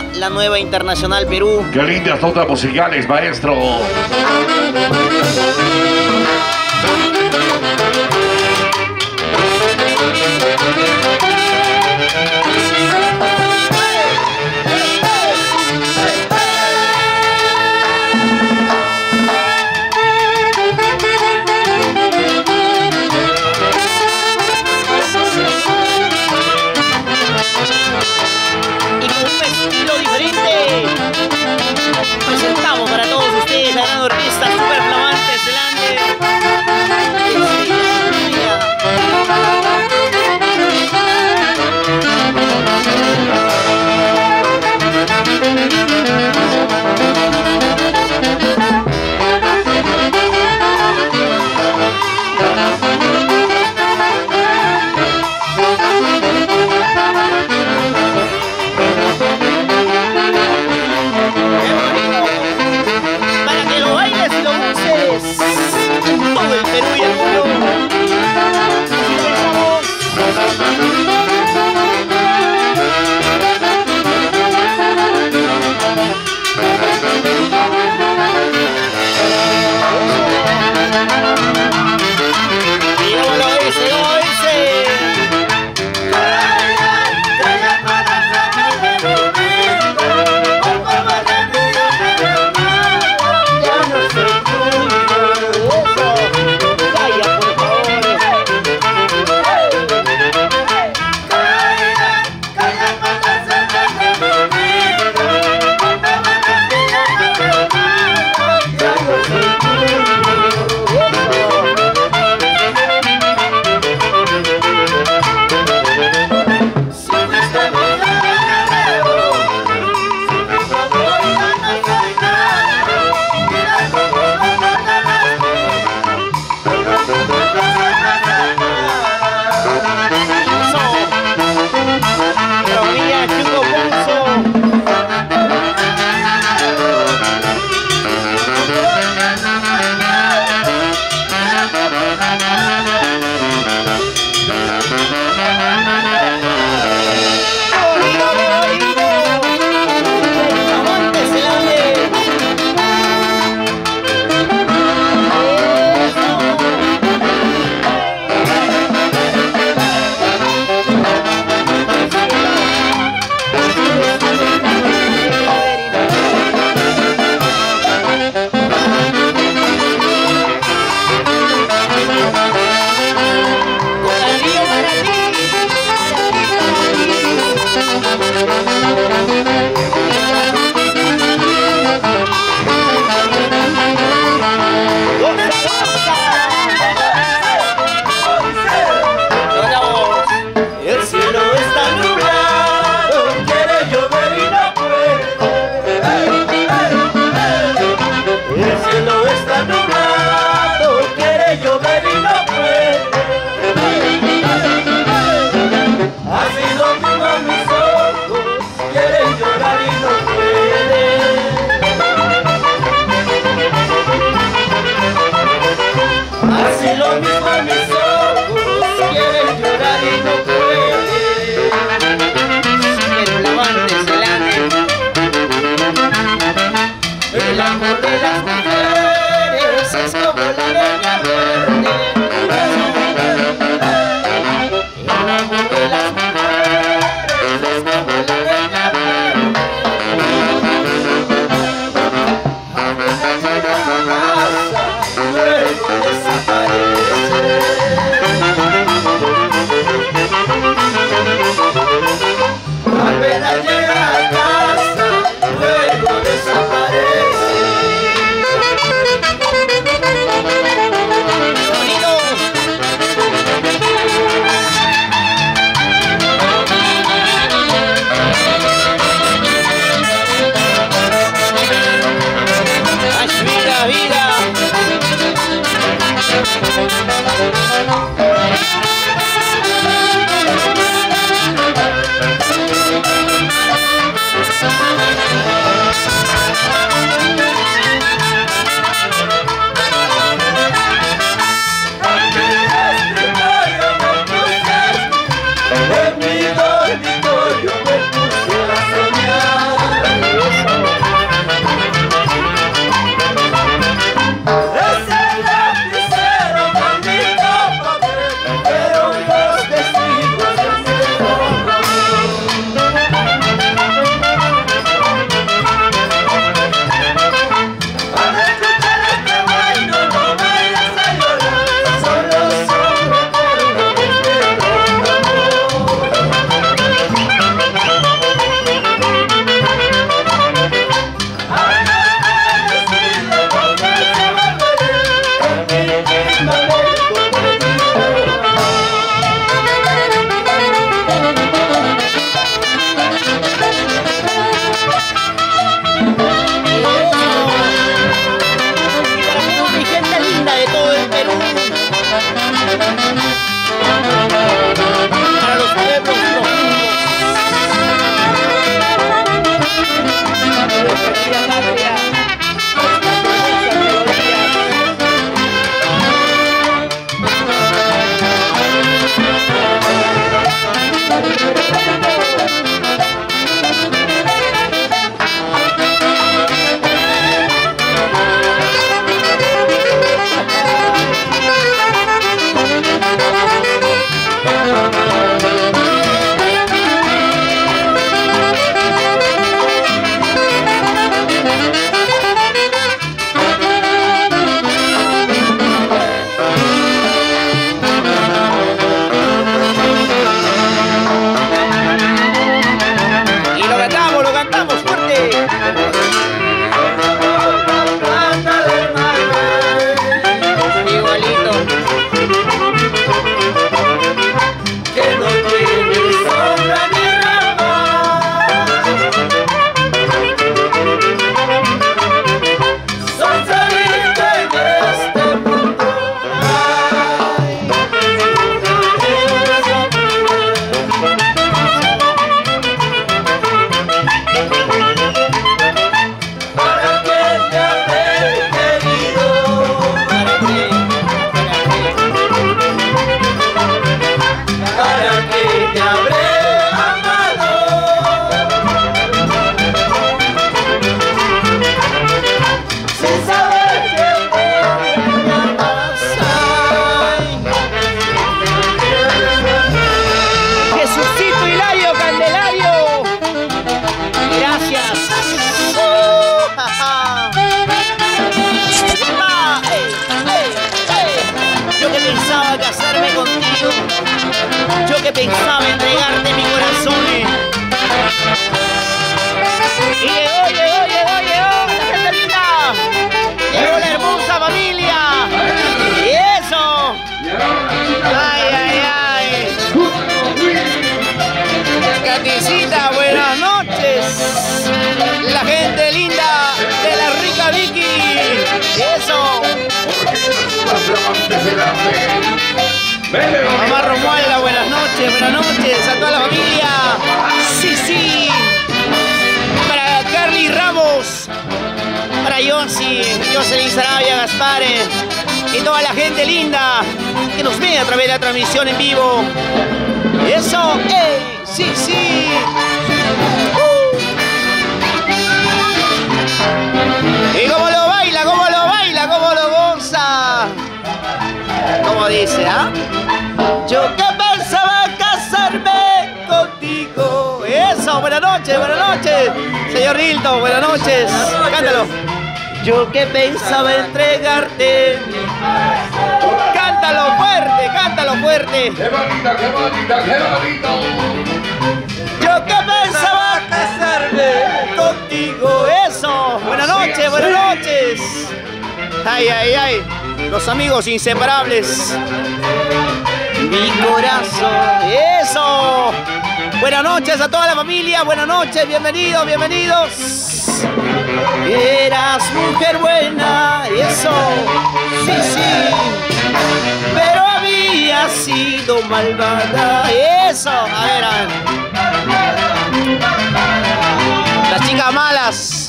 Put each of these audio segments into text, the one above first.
la nueva Internacional Perú. Qué lindas notas musicales, maestro. Y con un estilo diferente presentamos para todos ustedes la gran orquesta Super Flamantes para que lo bailes y lo goces en todo el Perú y el mundo. Y luego lo dice, lo dice. Vaya, por favor. El amor de las mujeres es como la leña verde. El amor de las mujeres pensaba entregarte mi corazón. Y llegó, la gente linda. Llegó la hermosa familia. Y eso. Ay. Caticita, buenas noches. La gente linda de la rica Vicky. Eso. Mamá Romualda, buenas noches a toda la familia. Sí. Para Carly Ramos, para Jocelyn Sarabia, Gaspar y toda la gente linda que nos ve a través de la transmisión en vivo. Eso, sí. Y cómo lo baila, cómo lo goza. Como dice, ¿ah? Yo que pensaba casarme contigo. Eso, buenas noches. Señor Hilton, buenas noches. Cántalo. Yo que pensaba entregarte. Cántalo fuerte. ¡Qué bonito! Yo que pensaba casarme contigo. Eso, buenas noches. Ay. Los amigos inseparables. Mi corazón. Eso. Buenas noches a toda la familia. Buenas noches. Bienvenidos. Eras mujer buena. Eso. Sí. Pero había sido malvada. Eso. A ver. Las chicas malas.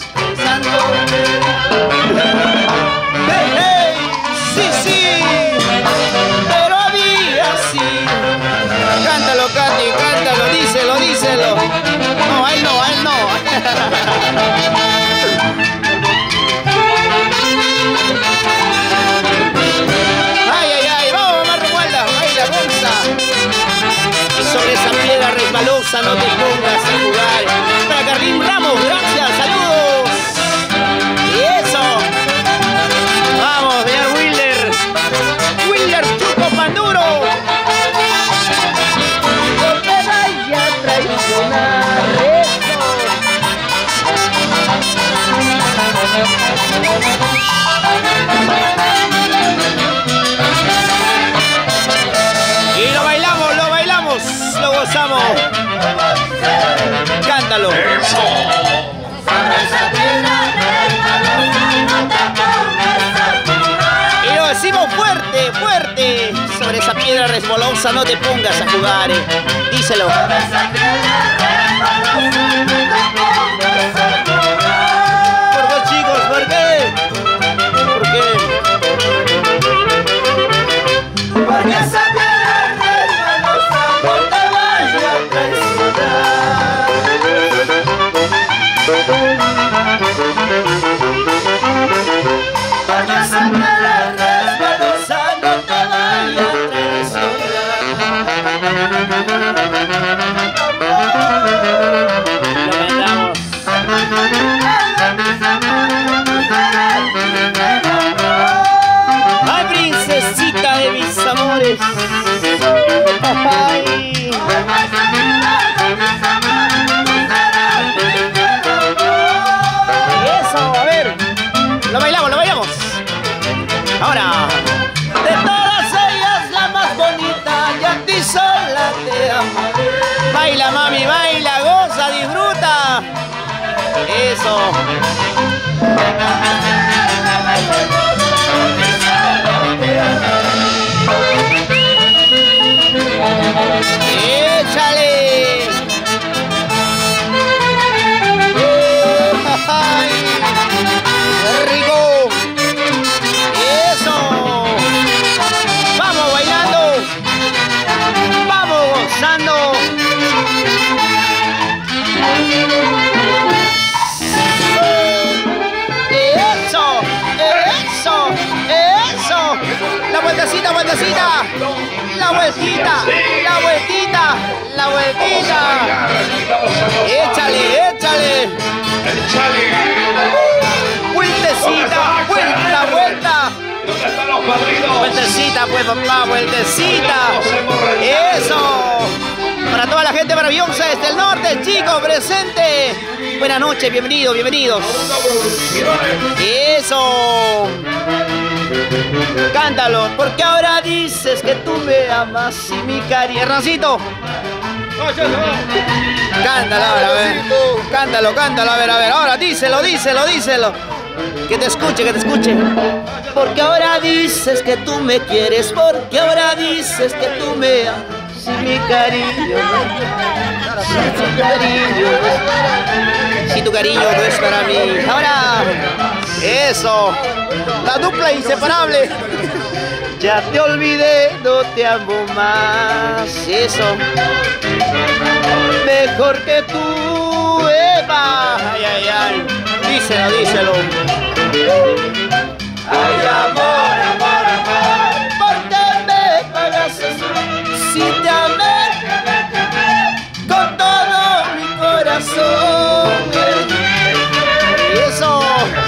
Sí. Pero había sido. Cántalo, Katy, díselo. No, a él no. Ay, vamos, Mamá Romualda, baila, gonza. Y sobre esa piedra resbalosa no te pongas a jugar. Para Carlín Ramos, gracias, saludos. Y eso. Vamos, señor Wilder Chuco Panduro. No te vaya a traicionar eso. Y lo bailamos, lo gozamos. Cántalo. Y lo decimos fuerte. Sobre esa piedra resbalosa no te pongas a jugar. Díselo. ¿Por qué, chicos? ¿Por qué? Porque esa piedra resbalosa no te vaya a traicionar. Porque esa piedra resbalosa no te vaya a Ay, princesita de mis amores. Ay. Eso, a ver. Lo bailamos. Ahora. De todas ellas la más bonita, y a ti sola te amo. Baila, mami, baila, goza, disfruta. Eso. ¡Échale! ¡Ay! ¡Qué rico! ¡Eso! ¡Vamos bailando! ¡Vamos gozando! ¡Eso! ¡La vueltecita! ¡La vueltita! ¡Échale! ¡Vuelta! ¿Dónde están los padrinos? Vueltecita, pues, papá, vueltecita. Eso. Para toda la gente maravillosa desde el norte, chicos, presente. Buenas noches, bienvenidos, bienvenidos. Eso. Cántalo, porque ahora dices que tú me amas y mi cariño. Hernancito. Cántalo, a ver. Cántalo, cántalo, a ver. Ahora díselo. Que te escuche. Porque ahora dices que tú me quieres, porque ahora dices que tú me amas. Si mi cariño, si tu cariño no es para mí. Ahora, eso, la dupla inseparable. Ya te olvidé, no te amo más. Eso, mejor que tú, Eva. Ay. Díselo. Ay, amor. ¿Por qué me pagas si te amé con todo mi corazón? Y eso,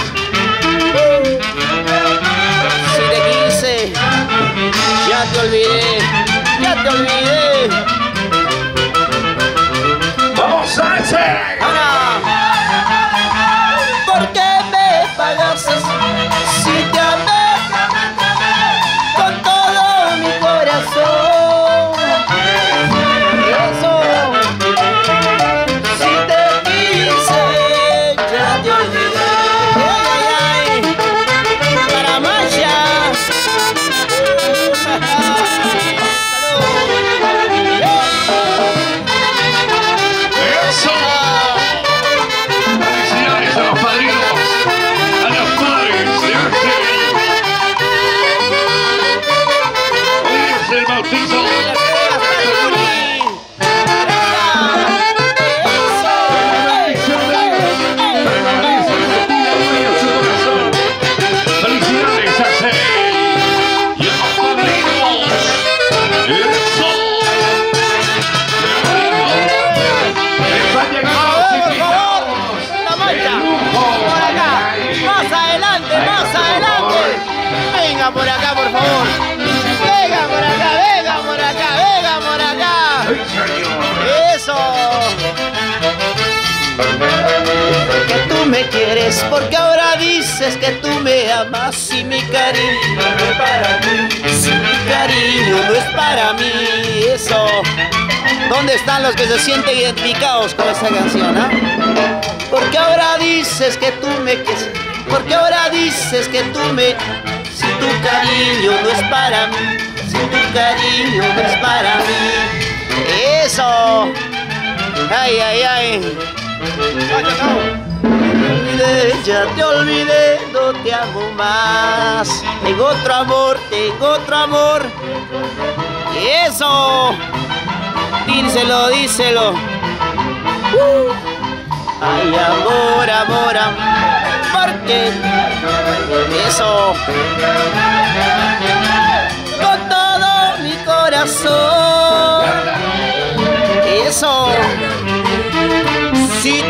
si te quise, ya te olvidé. Vamos a hacer. Ahora, ¿por qué me pagas si te amé con todo mi corazón? Eso, si te quise, ya te olvidé. Ay. Para Maya. Eso. Felicidades a los padrinos, a los padres de Argel. Hoy es el bautizo. Felicidades a Argel y a los padrinos. Eso. Están llegando los invitados. La marcha. Por acá. Más adelante. Venga por acá, por favor. Venga por acá. ¡Ay, señor! Eso. Que tú me quieres, porque ahora dices que tú me amas y mi cariño no es para ti. Si mi cariño no es para mí, eso. ¿Dónde están los que se sienten identificados con esta canción, ah? Porque ahora dices que tú me quieres, porque ahora dices que tú me... Si tu cariño no es para mí, si tu cariño no es para mí. Eso. Ay. Ya te olvidé, no te amo más. Tengo otro amor. Eso. Díselo. Ay, amor. Porque eso. Con todo mi corazón. Eso. Si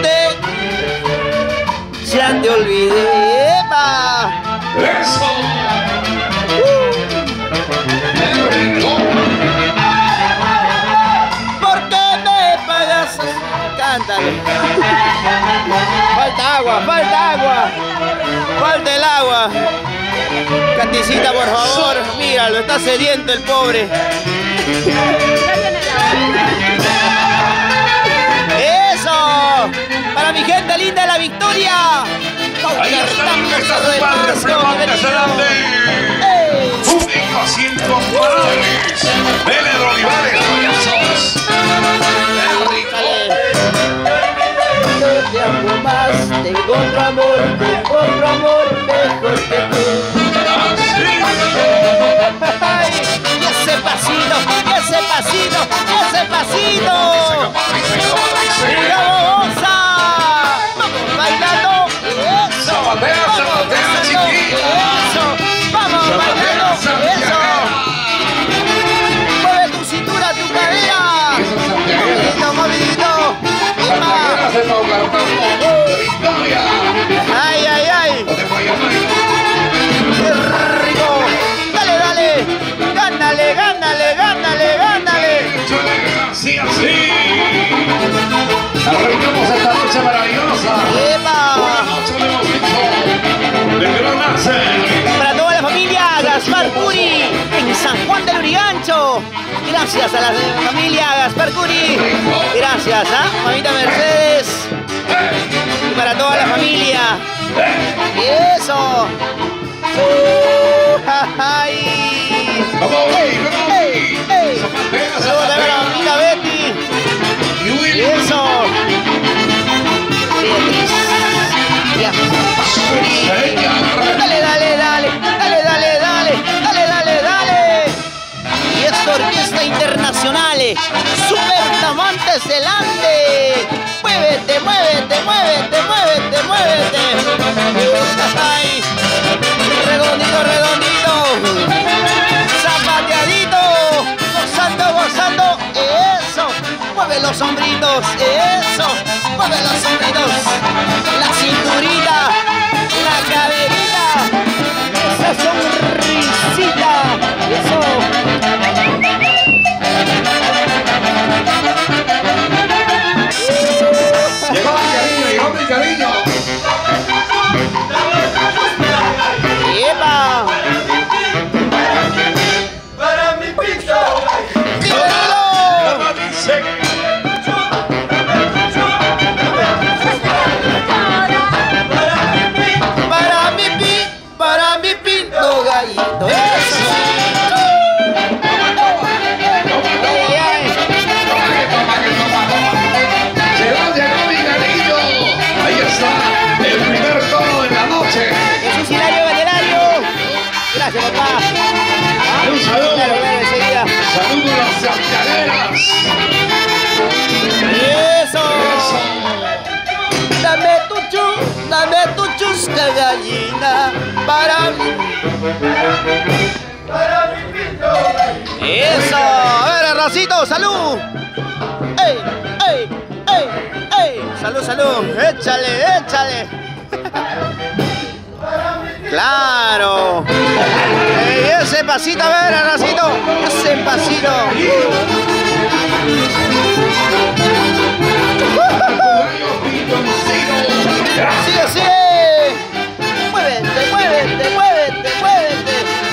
ya te olvidé, Eva. ¡Eso! ¿Por qué me pagas? Cántale. Falta agua. Falta el agua. Canticita, por favor. Míralo, está sediento el pobre. ¡Eso! Para mi gente linda de La Victoria. Ahí están nuestras padres de Monteserrate. Únicos incomparables. Pedro Olivares Rollazos. No te amo más, tengo otro amor mejor que tú. Ay, y ese pasito. ¡Vamos! Vamos bailando. Eso. Zapatea, chiquilla. Eso. Vamos bailando. Eso. Mueve tu cintura, tu cadera. Movidito. Ay. ¡Qué rico! Dale. Gánale. Sí, así. Lurigancho. Gracias a la familia Gaspar Curi. Gracias, mamita Mercedes. Y para toda la familia. Y eso. ¡Ay! ¡Vamos, ¡Ey! Saludos a la mamita Betty. Y eso. Beatriz. Ya. Dale, dale, dale. Dale, dale, dale. Dale, dale, dale. Y esta orquesta internacional. Super Tamantes delante. Muévete, muévete, muévete, muévete, muévete. Ay. Redondito, redondito. Zapateadito. Gozando, gozando. Eso. Mueve los hombritos. Eso. Mueve los hombritos. La cinturita. La caderita. Esa sonrisita. Eso. Llegó mi cariño. ¡Epa! Para mi pizza. Para mi pinto gallito. Eso. Llegó mi cariño. Ahí está el primer tono de la noche. Jesús Hilario Candelario. Gracias, papá. Un saludo. Claro, enseguida. Saludos a las santiagueras. Eso. Dame tu chusca gallina para mí. Para mi pinto. Eso. A ver, Racito, salud. ¡Ey, ey, ey, ey! Salud, salud. Échale, échale. Claro. Ese pasito, a ver, Racito. Ese pasito. Sigue, sigue. Muévete, muévete, muévete, muévete.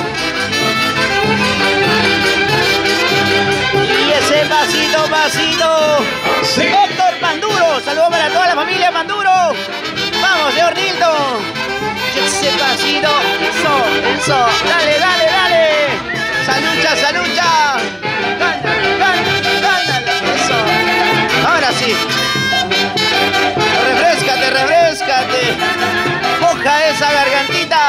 Y ese pasito, pasito. Sí. Héctor Panduro. Saludos para toda la familia Panduro. Vamos, señor Nilton. Y ese pasito. Eso. Dale, dale, dale. Salucha, salucha. Gánale, gánale, gánale. Eso. Ahora sí. Refréscate, refréscate. Moja esa gargantita.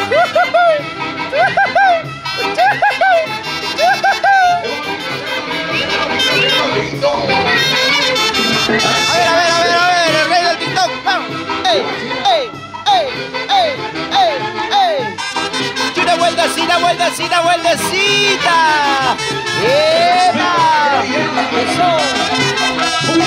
A ver, el rey del TikTok. Vamos. ¡Ey, ey, ey, ey, ey, ey! Y una vueltecita, vueltecita, vueltecita. ¡Epa! Eso.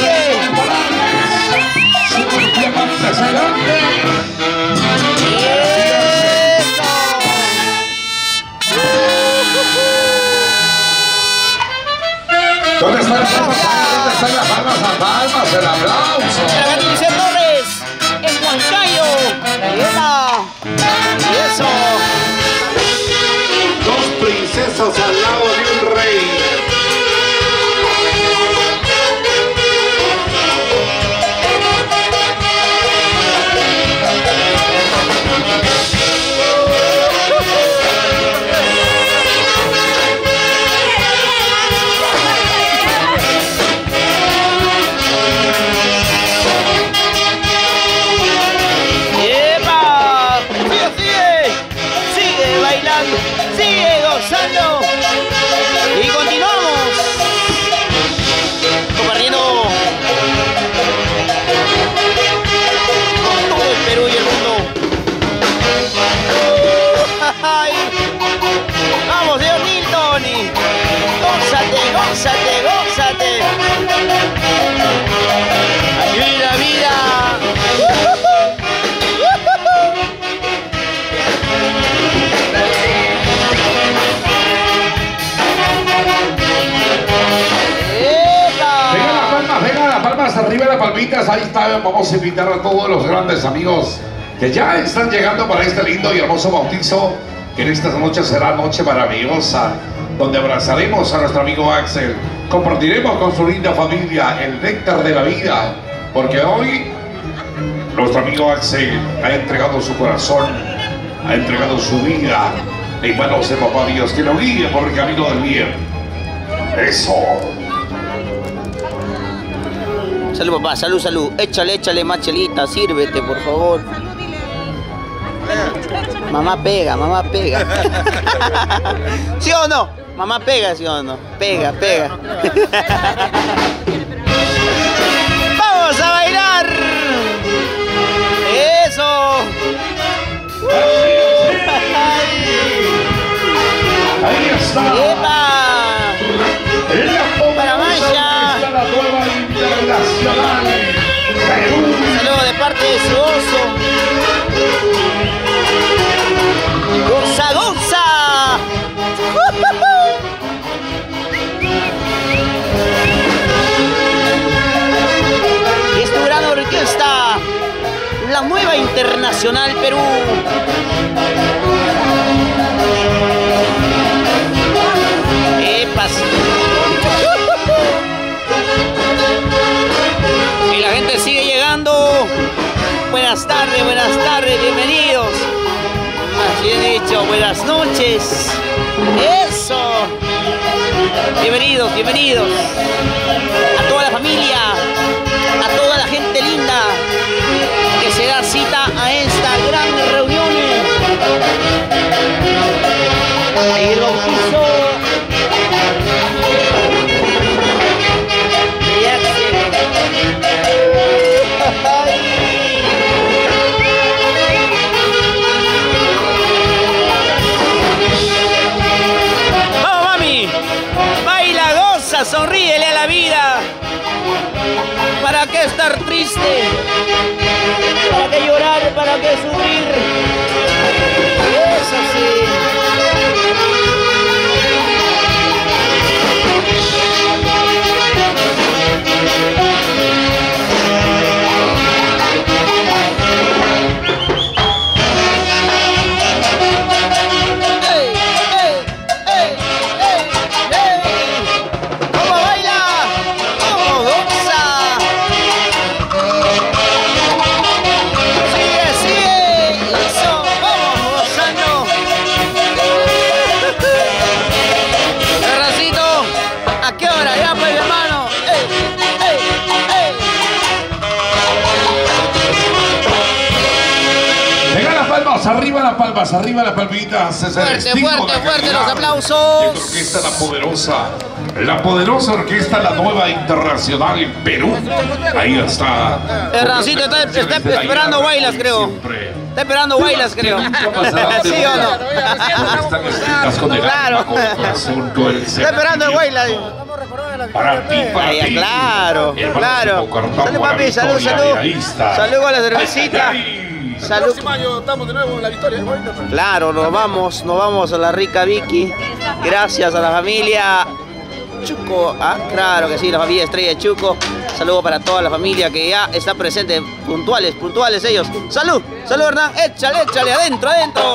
¿Dónde están las palmas? ¿Dónde están las palmas? Las palmas, el aplauso. Para Patricia Torres, en Huancayo. ¡Epa! Y eso. Dos princesas al lado de un rey. ¡Epa! ¡Sigue, sigue! ¡Sigue bailando! ¡Sigue gozando! Y continuamos compartiendo con todo el Perú y el mundo. ¡Ay! ¡Vamos, señor Nilton! ¡Gózate, gózate, gózate! ¡Aquí la vida! Vengan las palmas, arriba las palmitas, ahí está, vamos a invitar a todos los grandes amigos que ya están llegando para este lindo y hermoso bautizo, que en esta noche será noche maravillosa. donde abrazaremos a nuestro amigo Axel, compartiremos con su linda familia el néctar de la vida, porque hoy nuestro amigo Axel ha entregado su corazón, ha entregado su vida en manos de Papá Dios, que lo guíe por el camino del bien. Eso. Salud, papá, salud, salud. Échale, échale más chelita, sírvete, por favor. Mamá pega, mamá pega. ¿Sí o no? Mamá pega, ¿sí o no? Pega, pega. ¡Vamos a bailar! ¡Eso! Ahí está. ¡Epa! Para Maya. La nueva internacional Perú. Saludos de parte de su oso. ¡Gonza, gonza! Y es tu gran orquesta, la nueva Internacional Perú. ¡Epas! Y la gente sigue llegando. Buenas tardes, bienvenidos. Así he dicho, buenas noches. Eso. Bienvenidos, bienvenidos. A toda la familia, a toda la gente linda que se da cita a esta gran reunión. El bautizo. ¡Vamos, mami! ¡Baila, goza, sonríele a la vida! ¿Para qué estar triste? ¿Para qué llorar? ¿Para qué sufrir? Eso sí. Arriba las palmitas. Fuerte, fuerte los aplausos. Orquesta la poderosa orquesta, la nueva Internacional en Perú. Ahí está. Hernancito está esperando Guaylas, creo. Está esperando Guaylas, creo. ¿Sí o no? Claro. Está esperando el Guaylas. Para ti, para ti. Claro, claro. Salud, papi, salud, salud. Salud con la cervecita. Salud. El próximo año estamos de nuevo en la victoria. Claro, nos vamos a la rica Vicky. Gracias a la familia Chuco. Ah, claro que sí, la familia Estrella de Chuco. Saludos para toda la familia que ya está presente. Puntuales ellos. Salud, salud, Hernán. Échale, adentro.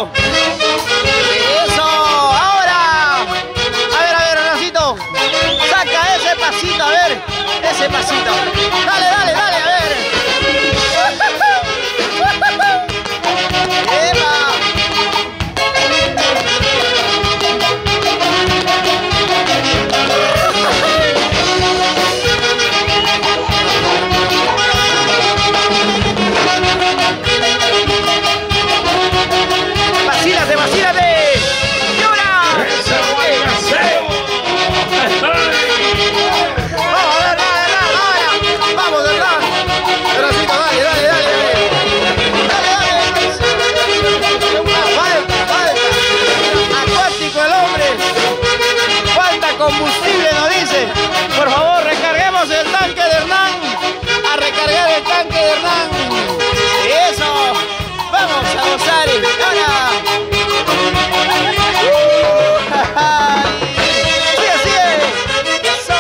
Eso, ahora. A ver, Hernancito. Saca ese pasito, a ver. Ese pasito. Dale, a ver. ¡Vacílate! ¡Llora! ¡Ese buen gaseo! ¡Vamos, Hernán! Hernancito, dale. Acuático el hombre. Falta combustible, nos dice. Por favor, recarguemos el tanque de Hernán. A recargar el tanque de Hernán. Eso. Vamos a gozar. Ahora. Así es. Eso.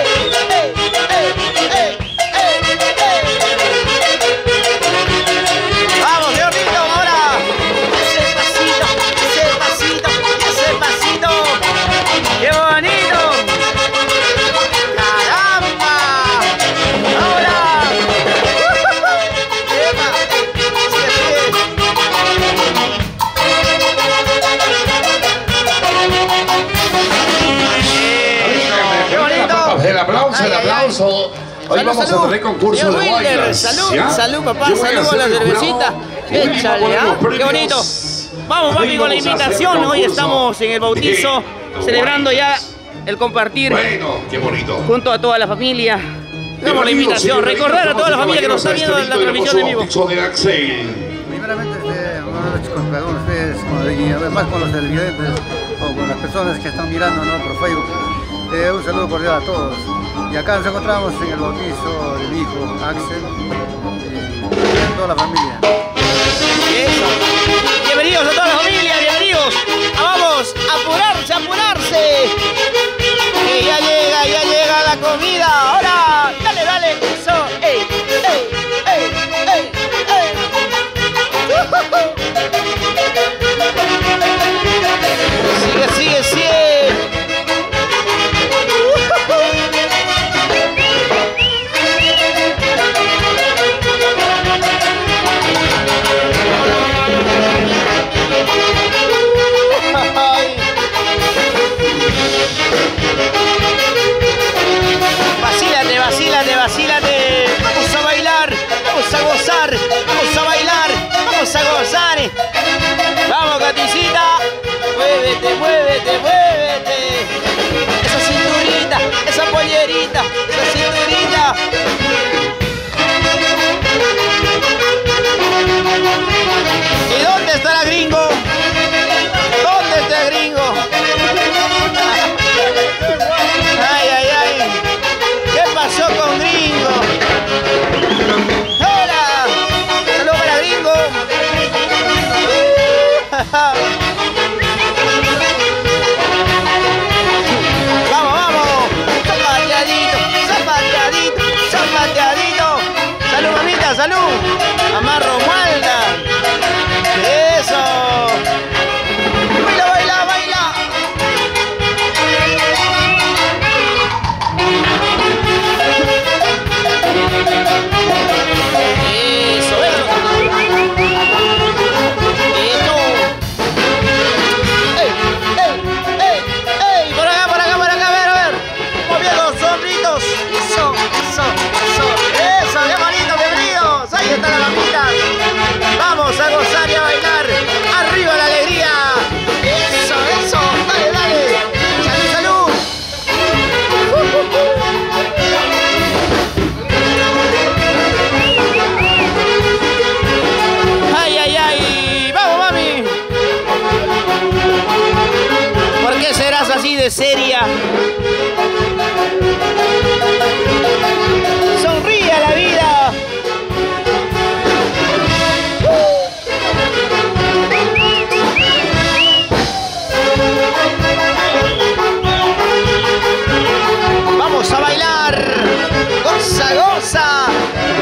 Vamos, Diosito, ahora. Ese pasito. ¡Qué Hoy vamos a tener concurso de bailas. Salud, papá, salud a la cervecita. Échale, ¿ah? Qué bonito. Vamos, papi, con la invitación. Hoy estamos en el bautizo, celebrando ya el compartir. Bueno, qué bonito. Junto a toda la familia. Damos la invitación. Recordar a toda la familia que nos está viendo en la transmisión en vivo. Primeramente, buenas noches con cada uno de ustedes, y además con los televidentes o con las personas que están mirando, ¿no?, por Facebook. Un saludo cordial a todos. Y acá nos encontramos en el bautizo de mi hijo Axel y toda la familia. Eso. Bienvenidos a toda la familia, bienvenidos. Vamos, apurarse, apurarse. Que ya llega la comida. Ahora, dale, dale. Eso, ey, ey, ey, ey, ey. Sigue, sigue. Vacílate, vamos a bailar, vamos a gozar, vamos a bailar, vamos a gozar. Vamos, Katycita, muévete. Esa cinturita, esa pollerita, esa cinturita. ¿Y dónde está el gringo? ¿Dónde está el gringo? Ay. ¿Qué pasó con gringo? ¡Hola! ¡Saludos para gringo! ¡Vamos! ¡Zapateadito! ¡Salud, mamita, salud! ¡Amarro Malda! ¡Eso! ¡Baila! Eso, ¡Ey! Por acá, a ver. Moviendo los sombritos. Eso, qué bonito, bienvenidos. Ahí está la mamita. Vamos a gozar y a bailar. Arriba la alegría. Eso, dale. Salud. Ay, vamos, mami. ¿Por qué serás así de seria? Sonríe a la vida. Vamos a bailar. Goza.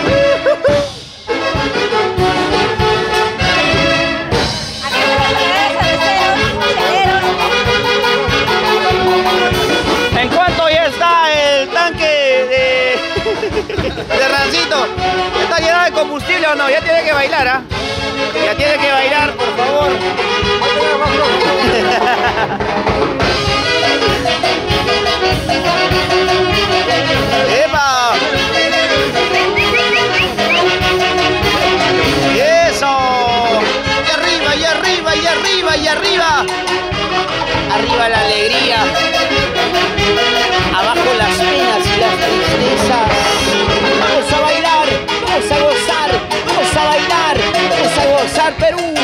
¿En cuánto ya está el tanque de Rancito? ¿Está lleno de combustible o no? Ya tiene que bailar, ¿ah? Ya tiene que bailar, por favor. ¡Epa! ¡Eso! ¡Y arriba! Arriba la alegría. Abajo las penas y las tristezas. Vamos a bailar, vamos a gozar, vamos a bailar, vamos a gozar, Perú.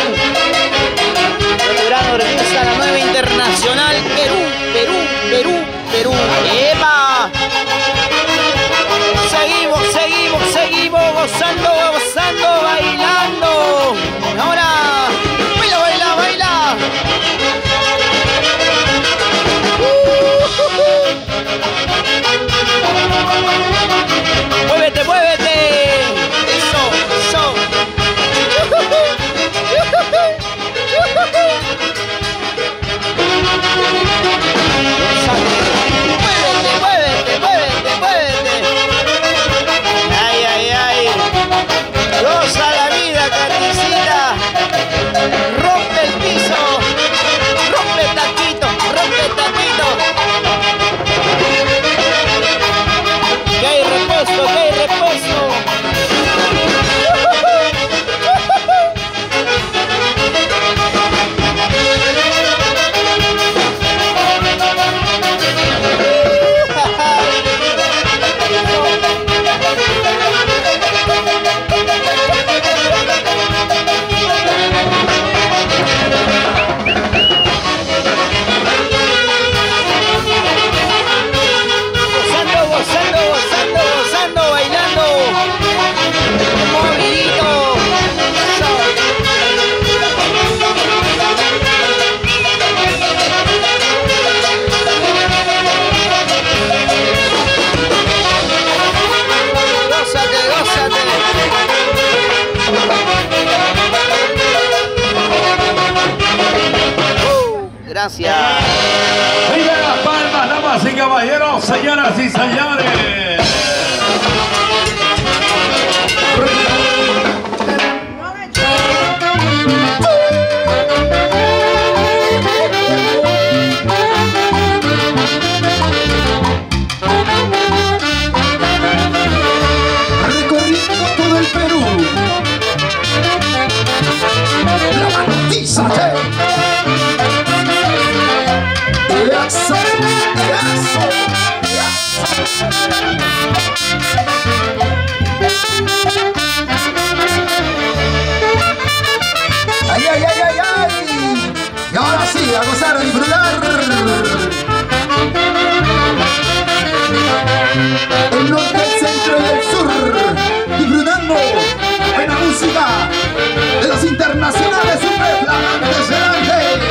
Gran organiza la nueva internacional Perú. ¡Epa! gracias. ¡Vive las palmas, damas y caballeros, señoras y señores! Recorriendo todo el Perú, dramatízate. Eso, eso, ay, ay, ay, ay, ay. Y ahora sí, a gozar, a disfrutar. El norte, el centro y el sur, disfrutando buena música de los internacionales super flamantes delante.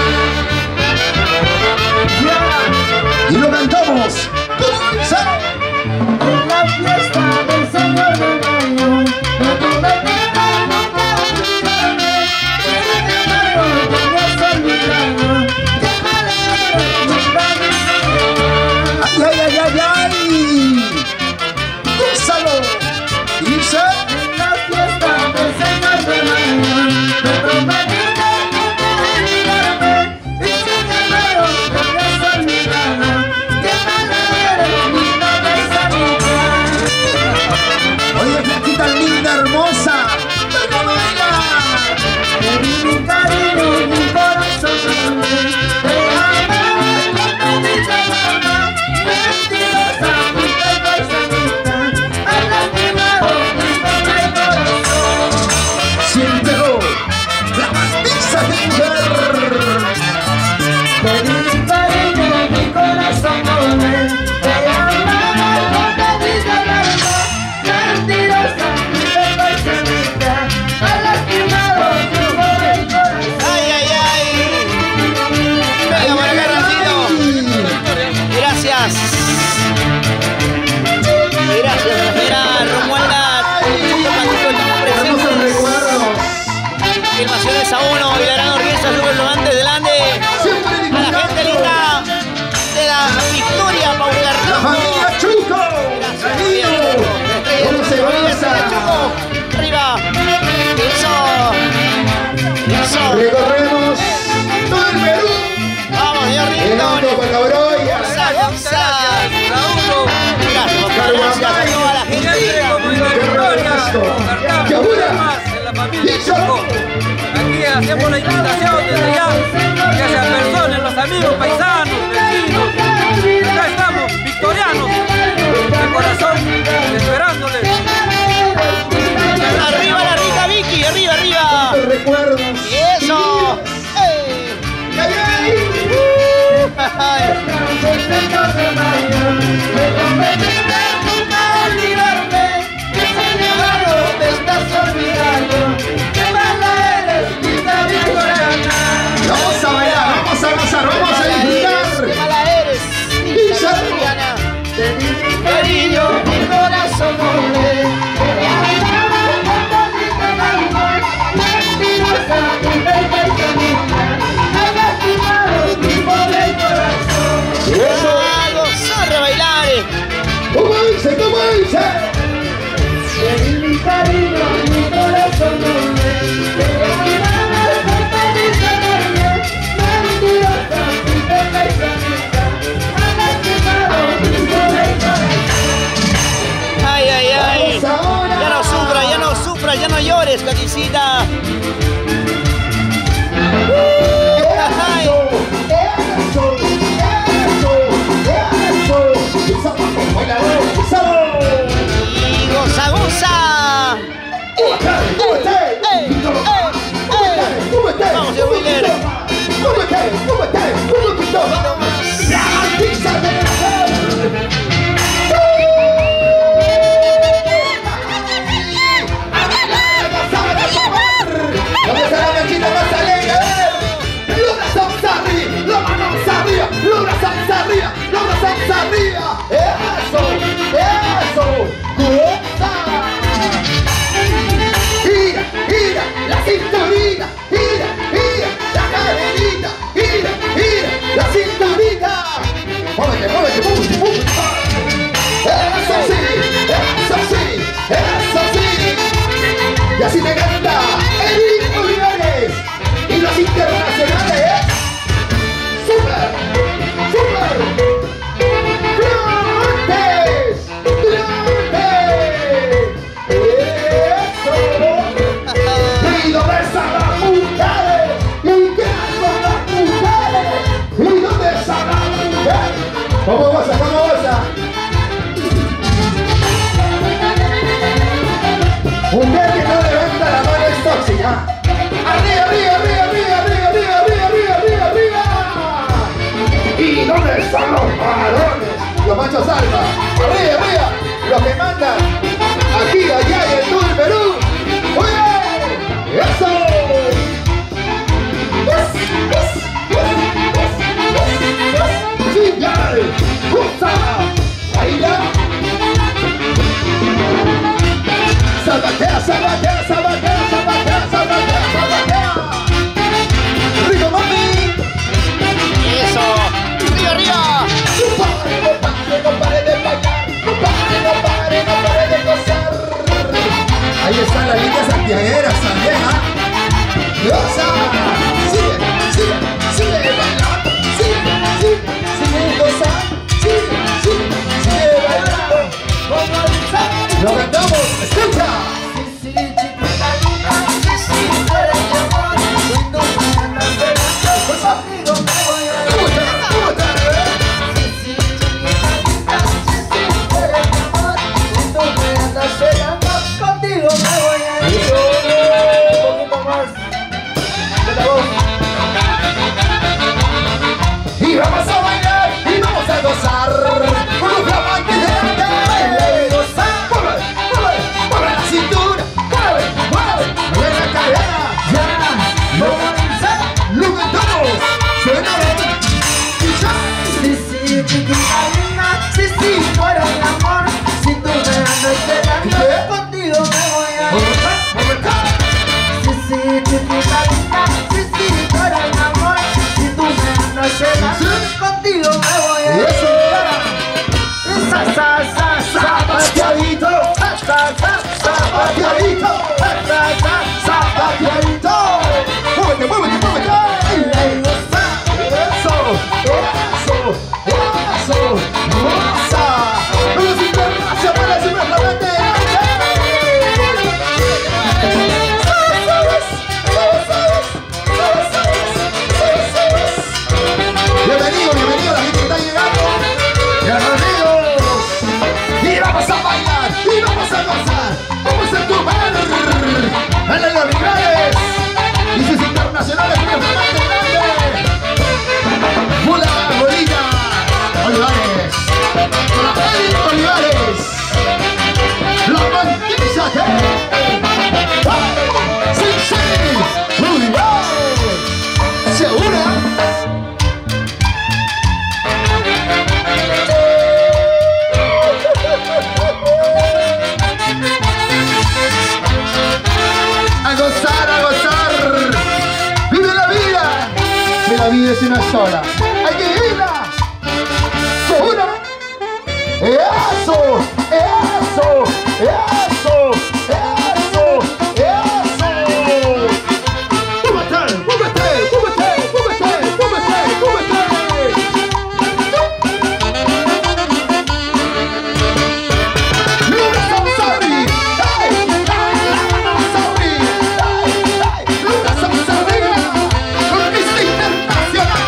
Y lo cantamos como dice. En la fiesta del Señor del Baño, no tuve que nunca olvidarme. En el barro tenías el milagro, que me alegro, mi padre. Ay, ay, ay, ay, ay. Gózalo. Y dice. En la fiesta del Señor del Baño, no prometí que nunca olvidarme. Y sin embargo tenías el milagro, que me alegro, mi padre sanidad. Oye, flaquita linda, hermosa. ¡Venga, baila! Te di mi cariño y mi corazón, te amaba y no te dije nada. Mentirosa, fuiste traicionera, has lastimado mi pobre corazón. Siéntelo. La matiza de mujer. Te di mi cariño y mi corazón, te amaba y no te dije nada. Mentirosa, fuiste traicionera, has lastimado mi pobre corazón. ¡Ay, ay, ay! Venga por acá, Racito. Gracias. Gracias a la señora Romualda. Hermosos recuerdos. Filmaciones a uno y la gran orquesta Super Flamantes delante. Siempre A la disfrutando. gente linda de la Victoria, Paul La Garrojo. familia Chuco. Gracias, Cariño. familia. ¿Cómo se goza? Chuco. Arriba. Eso. Recorremos todo el Perú. Vamos, señor Llegando Rincón. para Cabroya. Gracias a toda la gente. Qué reverso. ¡Qué buena! En la familia Chuco. Aquí hacemos la invitación desde ya, que se apersonen los amigos, paisanos, vecinos. Acá estamos, victorianos, de corazón, esperándoles. Arriba la rica Vicky, arriba, arriba. Recuerdos. Y eso. ¡Ey! ¡Ay, ay! Vamos a bailar, vamos a gozar, vamos a disfrutar. ¡Qué mala eres! Dice. Viviana. Te di mi cariño, mi corazón noble. Te amaba, no te dije nada. Mentirosa, fuiste traicionera, has lastimado mi pobre corazón. Eso. ¡A gozar, a bailar! ¿Cómo dice? ¿Cómo dice? Te di mi cariño, mi corazón noble. Te amaba, no te dije nada. Mentirosa, fuiste traicionera, has lastimado mi pobre corazón. ¡Ay, ay, ay! Vamos ahora. Ya no sufras, ya no sufras, ya no llores, Caticita. ¡Ay! Eso, eso, eso. Y zapatos bailadores, ¡eso! ¡Y goza, goza! ¿Cómo estás? ¿Cómo estás? Vamos, señor Wheeler. ¿Cómo estás? ¿Cómo estás? ¿Cómo estás? La matiza de mujer. ¿Dónde está la mechita más alegre? ¡Los brazos arriba! ¡Los manos arriba! ¡Los brazos arriba! ¡Los brazos arriba! ¡Eso! ¡Eso! ¡Goza! ¡Mira! Y así te canta Eric Olivares. Y los internacionales. ¡Super! ¡Super! ¡Diamantes! ¡Diamantes! ¡Eso! ¿Y dónde están las mujeres? ¿Y quiénes son las mujeres? ¿Y dónde están las mujeres? ¿Cómo goza? ¿Cómo goza? Mujer que no levanta la mano es tóxica. ¡Arriba, arriba, arriba, arriba, arriba, arriba, arriba, arriba, arriba, arriba! ¿Y dónde están los varones? Los machos alfa. ¡Arriba, arriba! Los que mandan aquí, allá y en todo el Perú. ¡Oye! ¡Eso! ¡Sí, ya! ¡Usa! ¡Baila! ¡Sabatea, sabatea, sabatea, sabatea, sabatea, sabatea! ¡Rico, mami! ¡Eso! ¡Arriba, arriba! ¡No pare, no pare, no pare de bailar! ¡No pare, no pare, no pare de gozar! Ahí están las líneas santiagueras también, ¿ah? ¡Goza! ¡Sigue, sigue, sigue bailando! ¡Sigue, sigue, sigue gozando! ¡Sigue, sigue, sigue bailando! ¡Lo cantamos! ¡Escucha! Y vamos a bailar y vamos a gozar con los flamantes de la calle. Mueve, mueve, mueve la cintura, mueve, mueve, mueve la cadera. Ya, no lo cantamos, suena y ya. Sí, chiquita linda, sí, por el amor. Si tú me andas esperando, contigo me voy a ir. Sí, chiquita linda, sí, por el amor. Si tú me andas esperando, contigo me voy a ir. Zapateadito, zapateadito, zapateadito. Muévete, muévete, muévete. Eso, eso, eso. Goza. Los internacionales siempre hablan de bienvenido, bienvenido a la gente que está llegando. Bienvenidos. Y vamos a bailar, y vamos a gozar, vamos a tomar a la Olivares y sus internacionales con el flamante grande. Mula Bolita Olivares, Rafael Olivares, la mantilla sí, sí, Olivares, ¿segura? A gozar, a gozar. Vive la vida. Que la vida es una sola. Hay que vivirla. ¿Segura? Eso, eso, eso, eso, eso. Múvete, múvete, múvete, múvete, múvete, múvete. Luna Samsari. ¡Ay! Luna Samsari. ¡Ay! ¡Ay! Luna Samsari. Conquista internacional.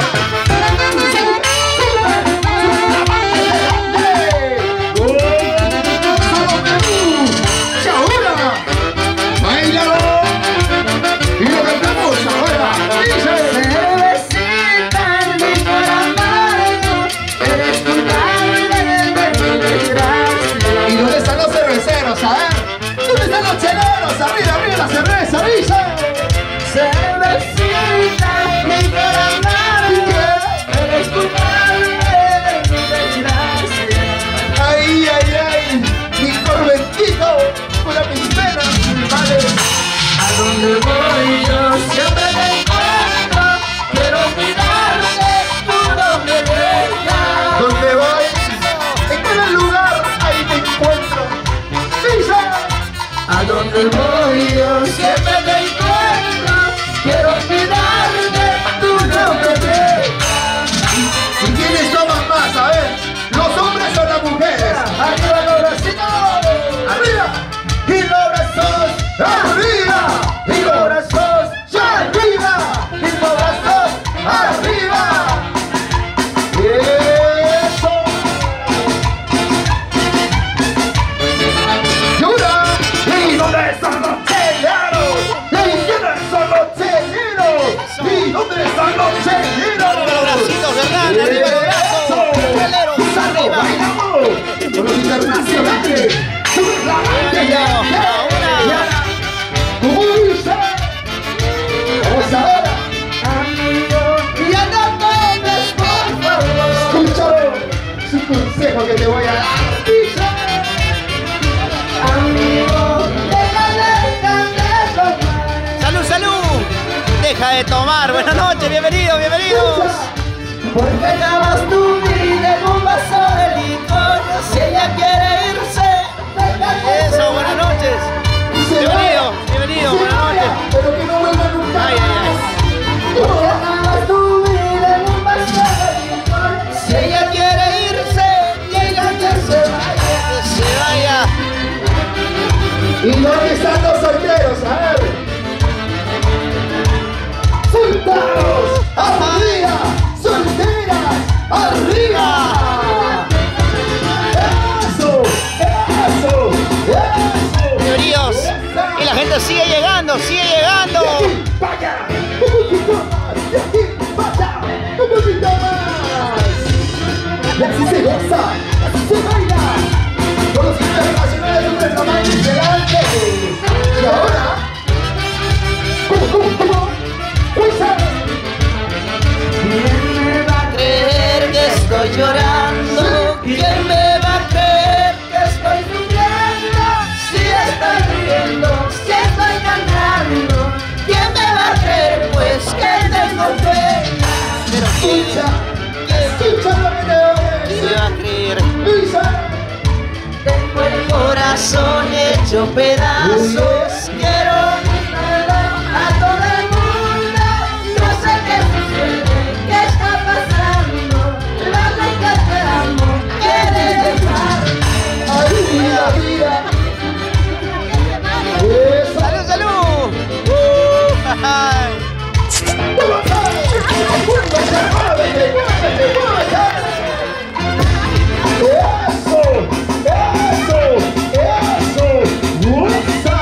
donde voy yo siempre te encuentro. Quiero olvidarme, tú no me ves. ¿Y quiénes toman más? A ver, ¿los hombres o las mujeres? Arriba los bracitos, ¡Arriba! y los brazos, ¡Arriba! y los brazos, ¡Arriba! y los brazos, ¡Arriba! ¡Eso! ¡Llora! ¿y dónde están los cheleros? ¿Y quiénes son los cheleros? ¿Y dónde están los cheleros? Arriba los bracitos, Hernán, arriba los brazos. Cheleros, arriba. ¡Bailamos! ¡Con los internacionales! ¡Sube la Bienvenido bandera! a una. ¿Cómo dice? Vamos ahora. Ya no tomes, por favor. Escúchalo. Es un consejo que te voy a dar. Amigo, deja de tomar. Salud, salud. Deja de tomar. Buenas noches, bienvenidos, bienvenidos. Porque acabas tu vida en un vaso de licor. Si ella quiere irse, Eso, buenas noches. Bienvenido, bienvenido, buenas noches. Pero que no vuelva nunca. Ay, ay, porque acabas tu vida en un vaso de licor. Si ella quiere irse, diga que se vaya. Que se vaya. ¿Y dónde están los solteros? A ver. ¡Soltados! ¡Arriba! ¡Solteras! ¡Arriba! ¡Eso! ¡Eso! ¡Eso! Bienvenidos. Y la gente sigue llegando, sigue llegando. ¡De aquí para allá! ¡Un poquito más! ¡De aquí para allá! ¡Un poquito más! Y así se goza, así se baila. Con los internacionales de nuestra mano delante. Y ahora, ¿cómo? ¡Fuerza! ¿Quién me va a creer que estoy llorando? ¿Quién me va a creer que estoy sufriendo? Si estoy riendo, si estoy cantando. ¿Quién me va a creer pues que tengo pena? Pero quién Escucha lo que te oyes. se va a creer. Dice. Tengo el corazón hecho pedazos. Quiero dímelo a todo el mundo. No sé qué sucede, qué está pasando. La única que amo quiere dejarme. Arriba. Eso. Salud, salud. Ay. Eso. ¡Usa!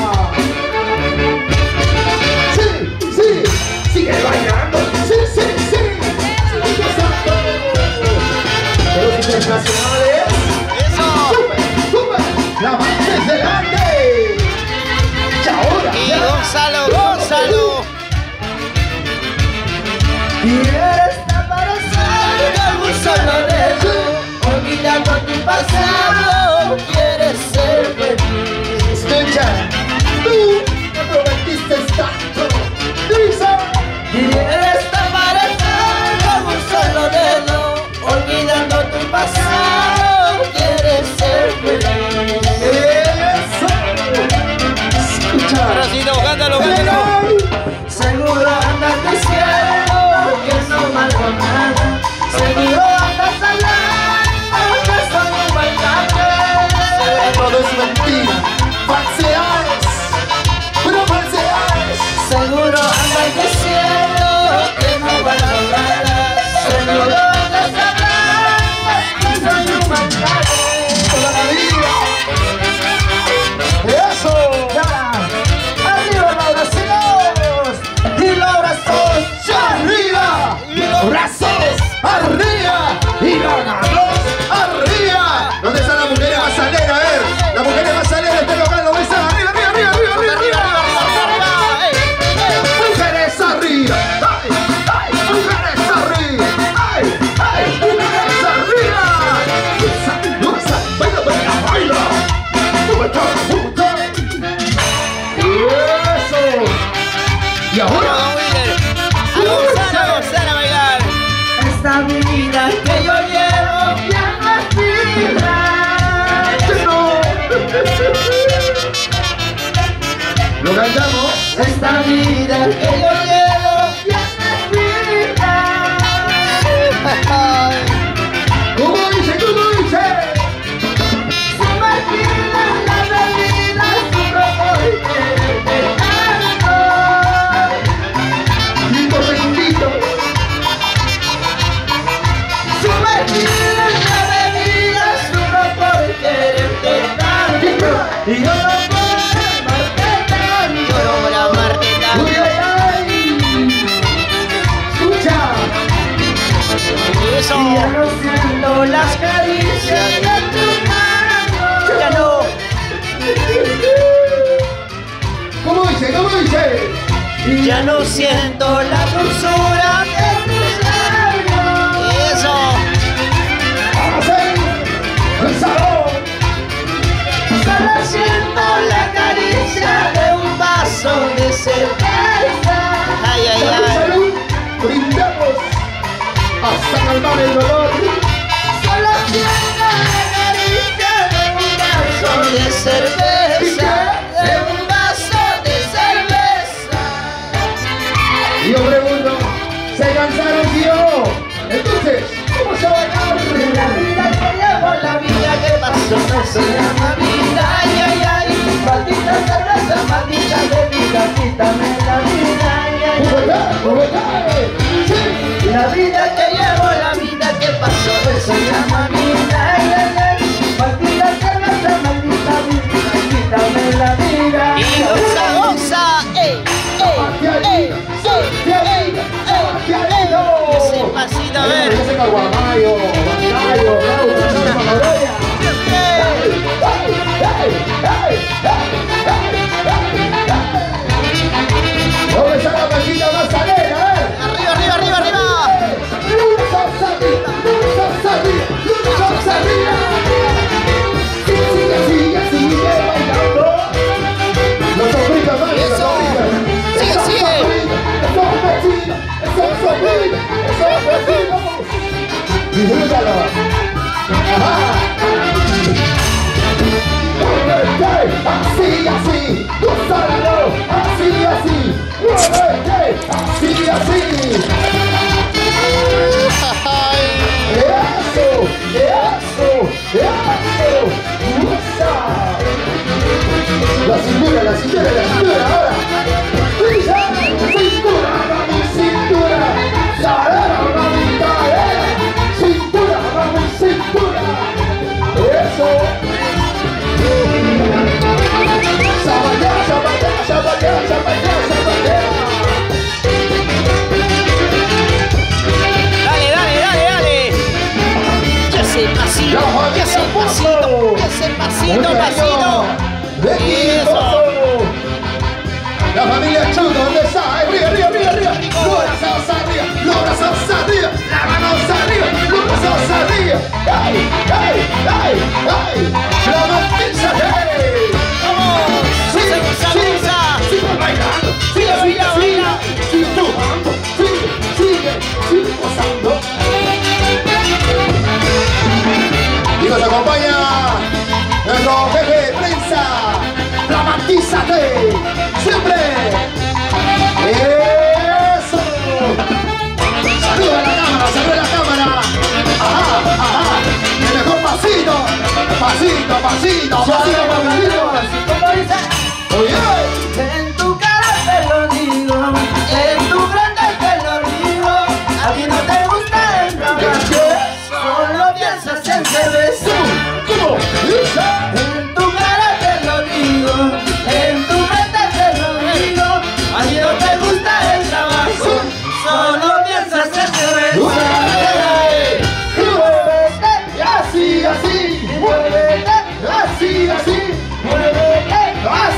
Sí. Sigue bailando. Sí. Sigue gozando. Pero los internacionales. Eso. Sube. La mano es delante. Y ahora. Y Gonzalo, Gonzalo. Quieres desaparecer con un solo dedo, olvidando tu pasado. Quieres ser feliz. Escucha. Tú me prometiste tanto. Dice. Quieres desaparecer con un solo dedo, olvidando tu pasado. Quieres ser feliz. Eso. Escucha. Ahora sí, cántalo, cántalo. Seguro andas diciendo que no valgo nada. Seguro andas hablando que soy un buen café. Todo es mentira. Falsedades. Lo cantamos. Esta vida que yo llevo ya es vida. ¿Cómo dice? ¿Cómo dice? Se imagina la bebida, sufro por quererte tanto. Lindo segundito. Sumergida en la bebida, sufro por quererte tanto. Y yo no puedo amarte tanto. Lloro por amarte tanto. Uy, ay, ay. Escucha. Eso. Y ya no siento las caricias de tu mano. Ya no. ¿Cómo dice? ¿Cómo dice? Y ya no siento la dulzura de tus labios. Eso. Vamos a hacer el salón. Solo siento la caricia de un vaso de cerveza. Ay, ay, Salud, ay. salud. Brindamos hasta calmar el dolor. Solo siento la caricia de un vaso de cerveza. De un vaso de cerveza. Y yo pregunto, ¿se cansaron sí o no? Entonces, ¿cómo se va a acabar? La vida que llevo, la vida que paso, no se llama vida. Ay, ay, ay. Maldita cerveza, maldita bebida, quítame la vida. Ay, ay, ay. ¿Cómo está? Sí. La vida que llevo, la vida que paso, eso llama vida. Ay, ay, ay. Maldita cerveza, maldita vida, quítame la vida. Y goza, goza. Ey, ey, ey, ey, ese pasito, a ver. Ese caguamayo, bancayo, gaucho, Mamadroya. ¿Dónde está la paquita más alegre? A ver. Arriba, arriba, arriba, arriba. ¡Lusos arriba! ¡Lusos arriba! ¡Lusos arriba! Sigue, sigue, sigue bailando. Los sobrinos, ¿no? Eso. Sigue, sigue. Esos vecinos, esos sobrinos, esos vecinos. Disfrútalo. Ajá. Muévete, así, así. Gózalo, así, así. Muévete, así, así. Eso, eso, eso. Usa. La cintura, la cintura, la cintura, ahora. Pisa, cintura, mami, cintura. Cadera, mami, cadera. Cintura, mami, cintura. Eso. Zapatea, zapatea, zapatea, zapatea, zapatea. Dale, dale, dale, dale. Ya ese pasito, ya ese pasito, ya ese pasito, pasito. Eso. La familia Chuto, ¿dónde está? Arriba, arriba, arriba, arriba. Los brazos arriba, los brazos arriba, las manos arriba, los brazos arriba. ¡Ay, ay, ay, ay! ¡La matiza, hey! Vamos. Goza, goza, goza. Sigue bailando, sigue, Baila, sigue, baila. sigue tomando, sigue, sigue, sigue gozando. Y nos acompaña nuestro jefe de prensa, Flamatízate, siempre. Eso. Saluda a la cámara, se abre la cámara. Ajá, ajá. El mejor pasito, pasito, pasito, pasito, pasito. Así como dice. Oye. En tu cara te lo digo, en tu frente te lo digo. A ti no te gusta el trabajo, solo piensas en cerveza. ¿Cómo? ¿Dice? En tu cara te lo digo, en tu frente te lo digo. A ti no te gusta el trabajo, solo piensas en cerveza. Muévete, así, así. Muévete, Así, así. muévete, Así.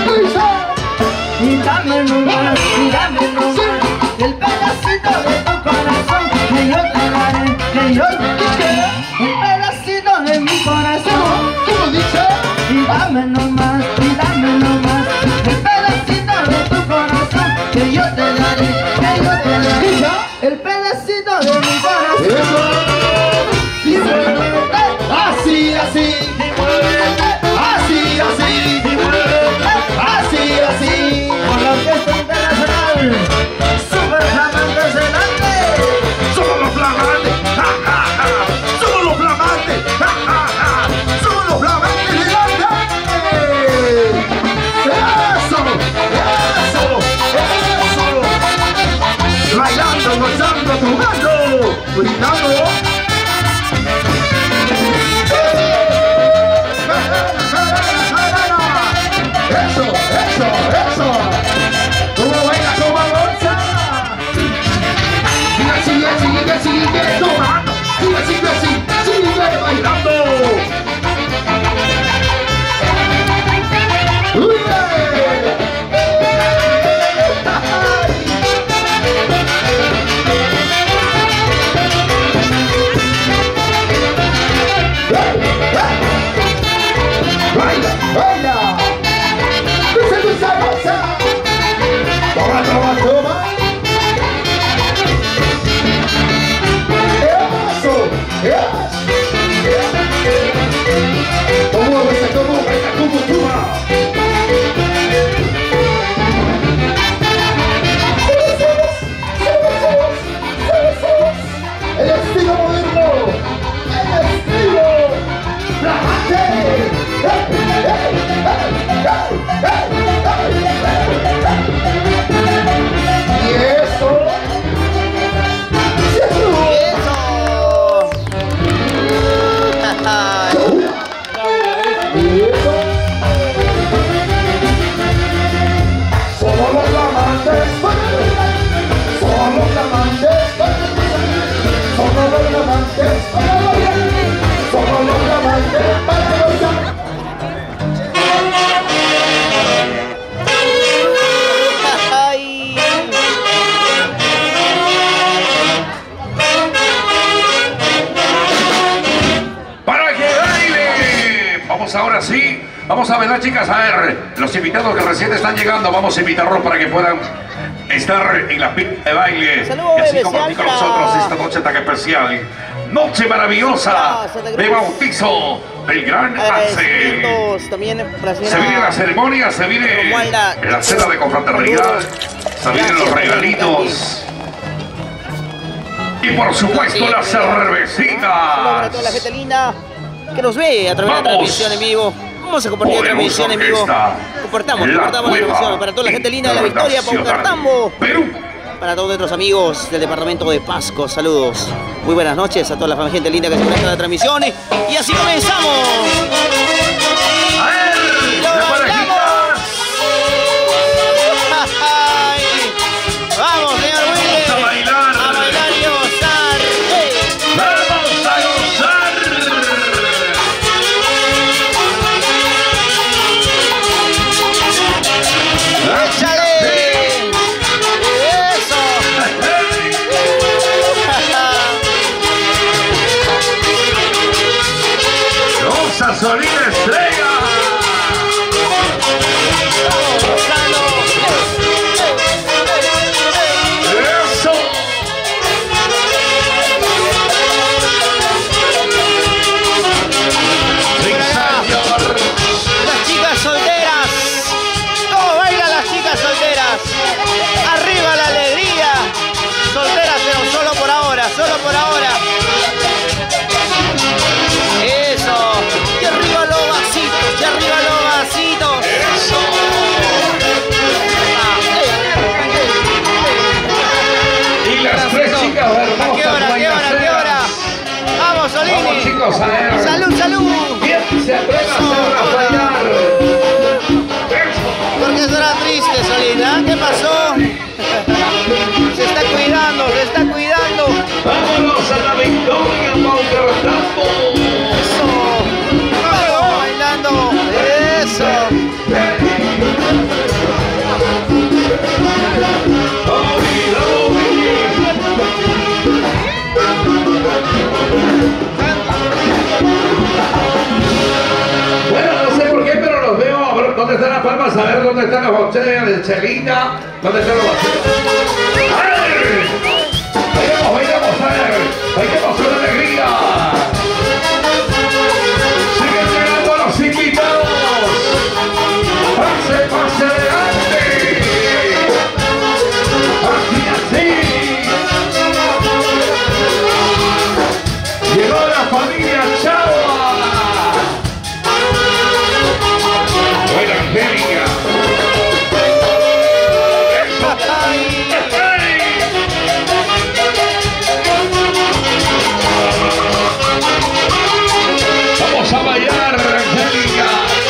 Y dame nomás, el pedacito de tu corazón que yo te daré, que yo te daré. El pedacito de mi corazón. ¿Cómo dice? Y dame nomás, el pedacito de tu corazón que yo te daré, que yo te daré. El pedacito de mi corazón. Eso. Y muévete, Así, así. y muévete, Así, así. y muévete. Así, así. Con la Orquesta Internacional, Super Flamantes delante. Somos los flamantes. ¡Ja, ja, ja! Somos los flamantes. ¡Ja, ja, ja! Somos los flamantes delante. Eso, eso, eso. Bailando, gozando, jugando, gritando. Eso, eso, eso. ¿Cómo baila, cómo avanza? Sigue, sigue, sigue, sigue tomando. Sigue, sigue, sigue, sigue bailando. ¡Uy! Baila, baila. Dulce, dulce, dulce. Toma, toma, toma. Eso, eso. ¿Cómo baila, cómo baila, cómo toma? El estilo moderno, el estilo flamante. Y eso. Somos los flamantes. Somos los flamantes. Somos los flamantes. Somos los flamantes para gozar. Ay. ¡Para que baile! Vamos ahora sí. Vamos a ver, las chicas, a ver, los invitados que recién están llegando, vamos a invitarlos para que puedan estar en la pista de baile. Saludos, y así bebés, compartir con Alta. nosotros esta noche tan especial. Noche maravillosa de bautizo del gran Axel. Agradecimientos también para la Se viene la señora ceremonia, se viene Romualda. la cena de confraternidad, se vienen los Gracias, regalitos. Y por supuesto la Saludos para cervecita. toda la gente linda que nos ve a través de la Vamos. transmisión en vivo. Vamos a compartir la Poderosa transmisión en vivo. orquesta. Compartamos La la Cueva transmisión para toda la gente linda de la Victoria, Paucartambo. Perú. Para todos nuestros amigos del departamento de Pasco, saludos. Muy buenas noches a toda la gente linda que se conecta a la transmisión. Y así comenzamos. A ver, ¡Lo la bailamos! Ay, vamos, señor Willy. Vamos a bailar. A bailar y a gozar. ¡Hey! Vamos a gozar. ¡Échale! ¡Eso! Los sazonines Vamos a ver dónde están las botellas de Chelina. ¿Dónde están los vacíos? ¡A ver! Bailamos, a ver. Bailamos una alegría. Siguen llegando los invitados. Pase adelante. Así. Llegó la familia Chagua. Buena Angélica. Vamos a bailar, Angélica.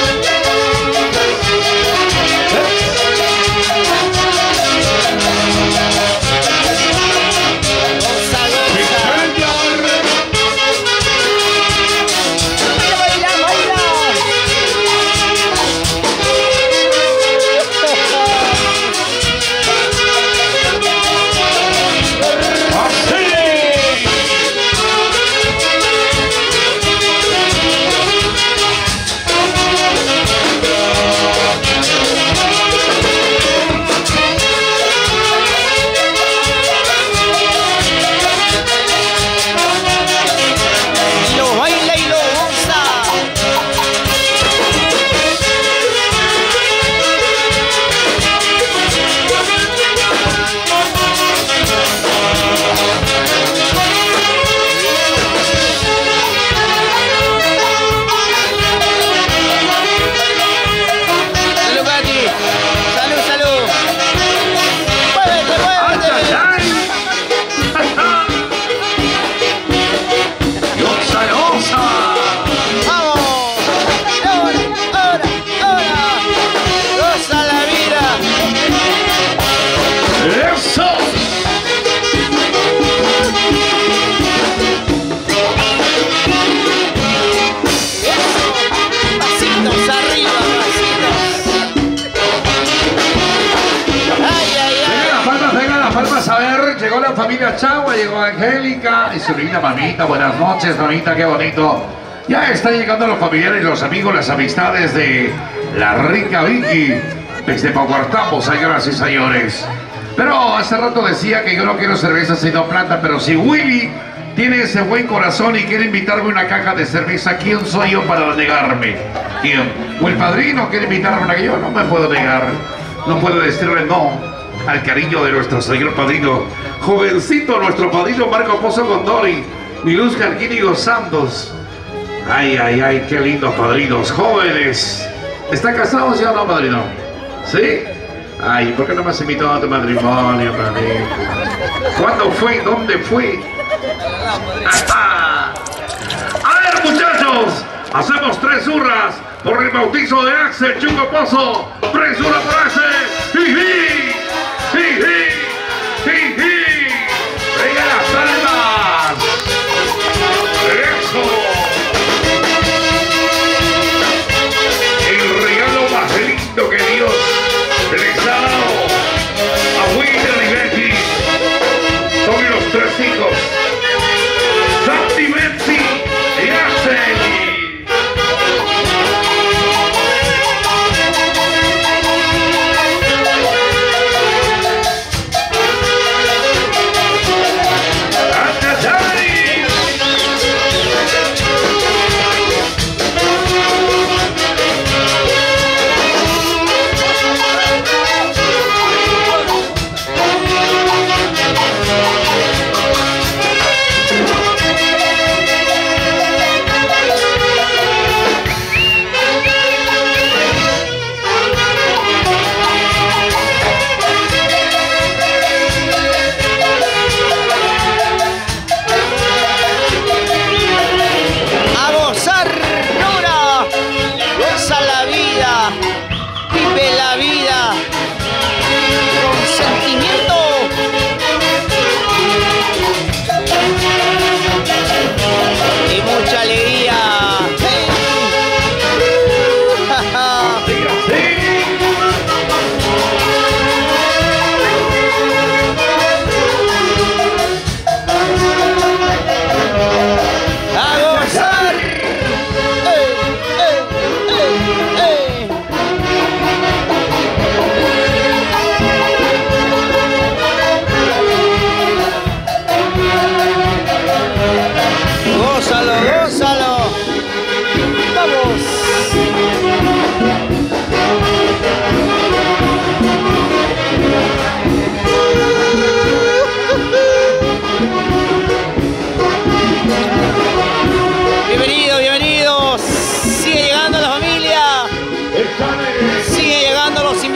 Llegó la familia Chagua, llegó Angélica y su linda mamita. Buenas noches, mamita, qué bonito. Ya están llegando los familiares, los amigos, las amistades de la rica Vicky. Desde Paucartambo, señoras y señores. Pero hace rato decía que yo no quiero cerveza sino plata, pero si Willy tiene ese buen corazón y quiere invitarme una caja de cerveza, ¿quién soy yo para negarme? ¿Quién? O el padrino quiere invitarme una que yo no me puedo negar. No puedo decirle no al cariño de nuestro señor padrino, jovencito nuestro padrino Marco Pozo Gondori, mi Luz Carquínigo Santos. Ay, ay, ay, qué lindos padrinos, jóvenes. ¿Están casados ya o no, padrino? ¿Sí? Ay, ¿por qué no me has invitado a tu matrimonio, padrino? ¿Cuándo fue? ¿Dónde fue? ¡Ajá! A ver, muchachos, hacemos 3 hurras por el bautizo de Axel Chungo Pozo. 3 hurras por Axel. ¡Jiji! ¡Jiji! ¡Jiji! ¡Venga las palmas! ¡Eso! El regalo más lindo que Dios les ha dado a William y Betty. Son los 3 hijos. Santi, Betty y Axel.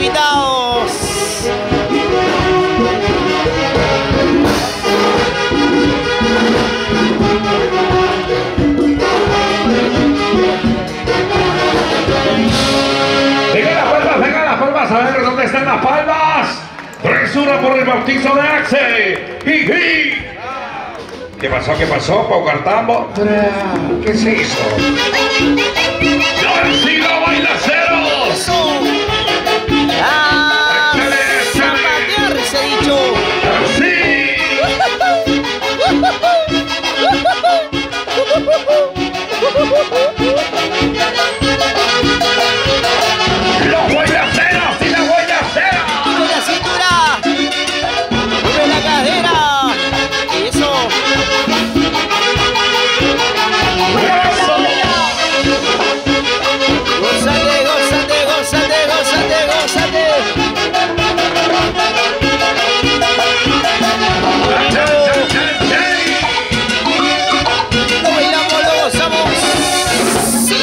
invitados. Venga las palmas, a ver dónde están las palmas. 3-1 por el bautizo de Axel. ¿Qué pasó, Pau Cartambo? ¿Qué se hizo? ¡García Bailaceros! Eso. ¡Ah! ¡Zapatear, se ha dicho! ¡Sí! ¡Los Bailaceros y la Bailaceros! ¡Mueve la cintura! ¡Mueve la cadera! ¡Eso! ¡Gózate, gózate, gózate, gózate, gózate! ¡Lo bailamos, lo gozamos! ¡Sí!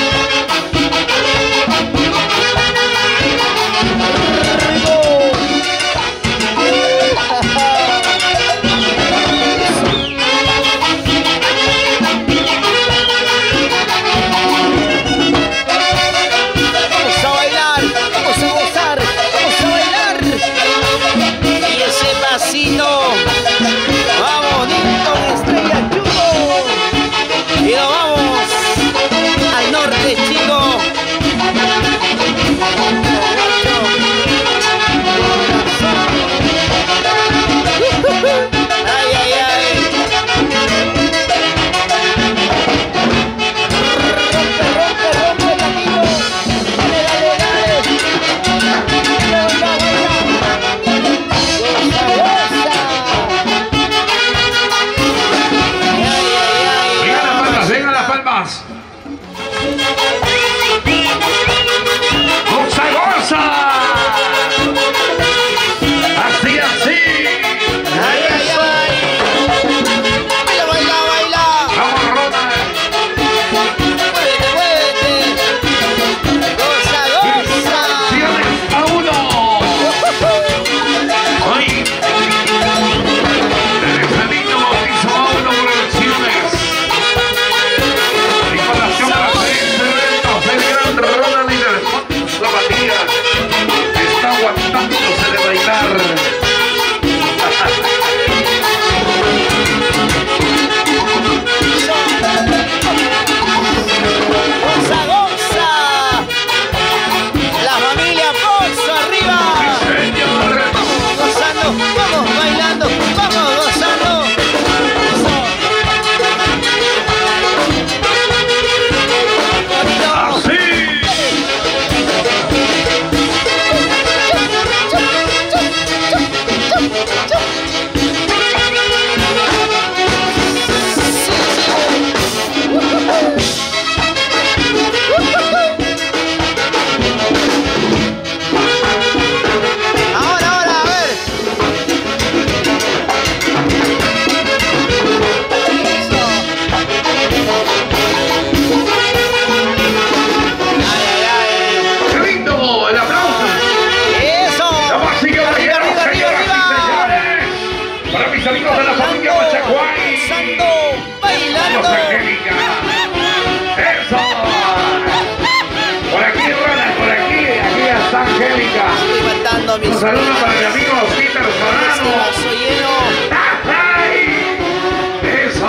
Vamos a bailar, vamos a gozar, vamos a bailar. Y ese pasito, vamos, Nilton Estrella Chulo. Y nos vamos al norte, chicos. Ay, ay, ay. Rompe, rompe, rompe, latino. Dale, dale, dale. Baila, baila. Goza, goza. Ay, ay, ay. Vengan las palmas. ¡Goza, goza! Así, así. Ay, ay, ay. Baila, baila, baila. Vamos, Ronald. Muévete, muévete. Goza, goza. Acciones a 1. Hoy, el camino bautizo a 1 producciones. Información para eventos, el gran Ronald y el Alfonso Matías está aguantándose de bailar. Goza, goza. La familia Pozo arriba. Señor, Vamos gozando, vamos bailando, vamos gozando. Eso. Bonito. así. Ahora, ahora, a ver. Eso. Ay, ay, ay. ¡Qué lindo! ¡El aplauso! Eso. ¡Vamos a seguir Arriba, bailando, arriba, arriba, señoras y arriba. señores! Para mis amigos de la familia Machacuay. Gozando, bailando. ¡Vamos, Angélica! ¡Eso! Por aquí, Ronald, por aquí. Aquí está Angélica. Estoy matando a mis Un saludo para mi amigo Peter Ese Solano. vaso lleno. ¡Ay! ¡Eso!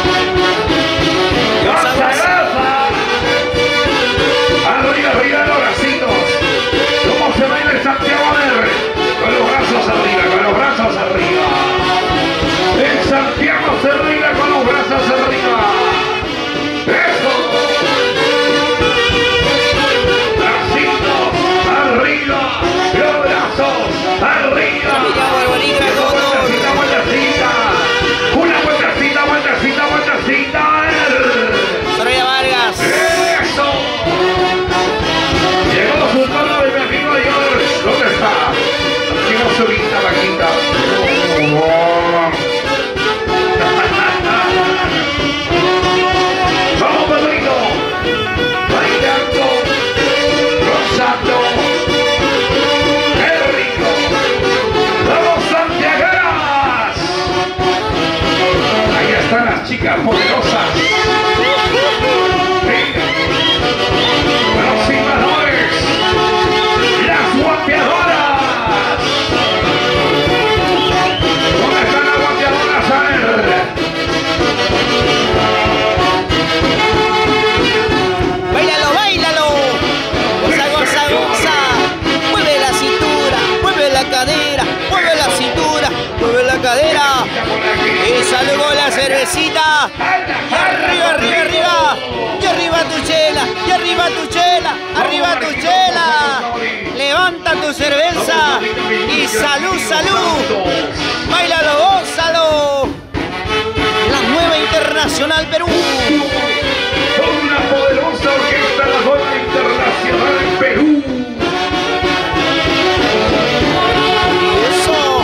¡Goza, goza! Arriba, arriba los bracitos. ¿Cómo se baila el Santiago? A ver. Con los brazos arriba, con los brazos arriba. El Santiago se baila con los brazos arriba. ¡Eso! Bracitos arriba, los brazos arriba. Familia Barbarita, Vueltecita, vueltecita. Una vueltecita, vueltecita, vueltecita. Soraya Vargas. ¡Eso! Llegó su turno de mi amigo George. ¿Dónde está? Llegó su linda vaquita. ¡Vamos, Pedrito! Bailando, gozando. cadera, mueve la cintura, mueve la cadera. Esa luego la cervecita. Y arriba, arriba, arriba. Y arriba tu chela, y arriba tu chela, arriba tu chela. Levanta tu cerveza y salud, salud. Báilalo, gózalo. La nueva Internacional Perú. Una poderosa orquesta, la nueva Internacional Perú. Eso.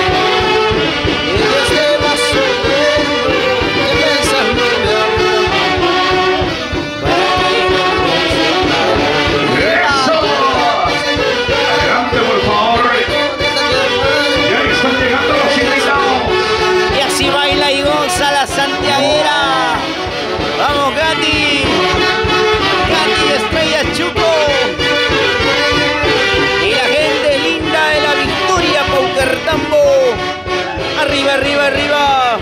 Este vaso que piensas ¡Eso! Adelante, por favor. Ya están llegando los invitados. y así baila y goza la santiaguera. Vamos, Gati. Gati Estrella Chuco. Y la gente linda de la Victoria, Paucartambo. Arriba, arriba, arriba.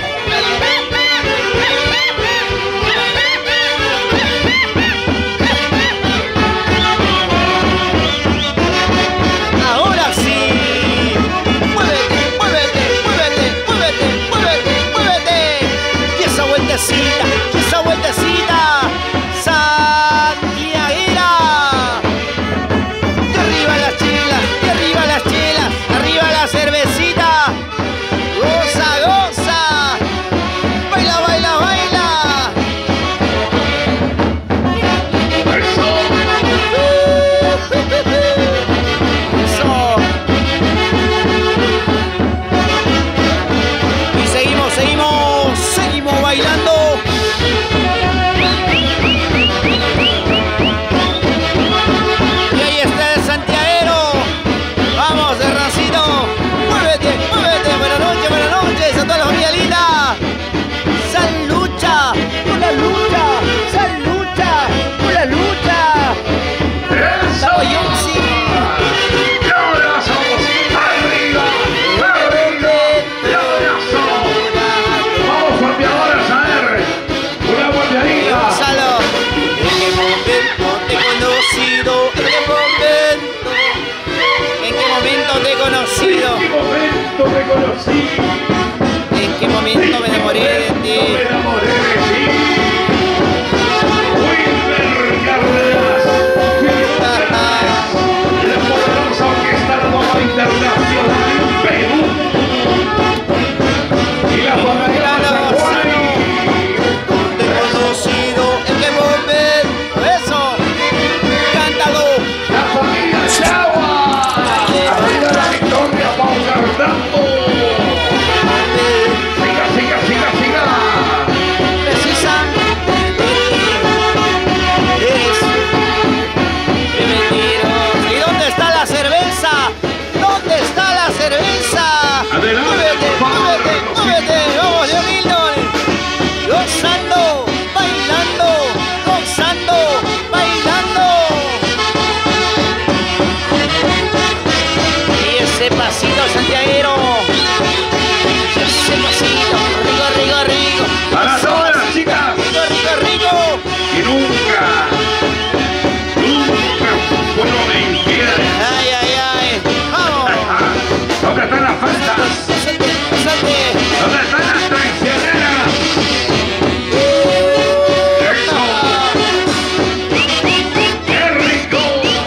Ahora sí. Muévete, muévete, muévete, muévete, muévete, muévete. Y esa vueltecita, y esa vueltecita. Santiaguera. Y arriba las chelas, y arriba las chelas, arriba la cervecita. Goza, goza. Baila, baila, baila. Eso. Eso. Y seguimos, seguimos, seguimos bailando. Y ahí está el santiaguero. Vamos, Hernancito. Muévete, muévete. Buenas noches a toda la familia linda. Sal lucha, una lucha, sal lucha, una lucha. ¡Eso! Vamos, Yonsi. ¡Y ahora somos arriba! ¡Arriba! ¡Y ahora somos! ¡Vamos, golpeadores, a ver! ¡Una golpeadita! Gonzalo, ¿en qué momento te he conocido? ¿En qué momento te he conocido? ¿En qué momento te conocí? ¿En qué momento me enamoré de Me ti? enamoré de ti. Wilmer Cárdenas. La poderosa orquesta, la nueva Internacional Perú. Y la familia Mazacuay. Te he conocido, ¿en qué momento? Eso, cántalo. La familia Chagua. Arriba la Victoria, Paucartambo. Siga, siga, siga, siga. Precisamente eres de mentiroso. ¿Y dónde está la cerveza? ¿Dónde está la cerveza? Adelante, Muévete, por favor. muévete, muévete. Vamos, Leo Milton. Gozando, bailando, gozando, bailando. Y ese pasito santiaguero. Ese pasito. Rico, rico, rico. Para todas las chicas. Rico, rico, rico. Y nunca fueron infieles. Ay, ay, ay. Vamos. ¿Dónde están las faltas? Pásate, pásate. ¿Dónde están las traicioneras? ¡Eso! ¡Qué rico!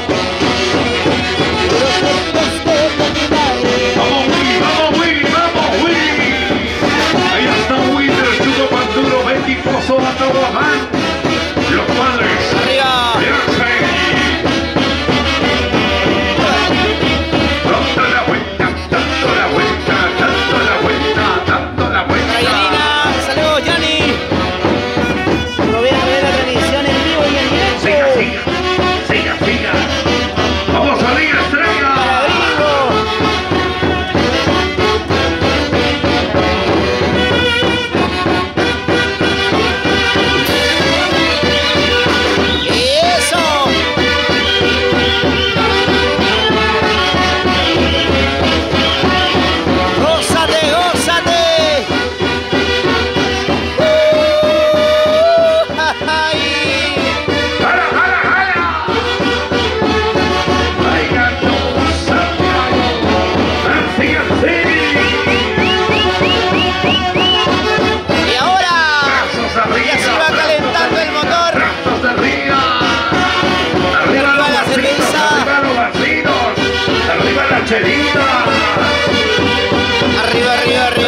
¡Vamos, Willy! ¡Vamos, Willy! ¡Vamos, Willy! Ahí está Willy, el Chuco Panduro, Betty Pozo, a todo van. Los padres. Arriba. rancherita. Arriba, arriba, arriba.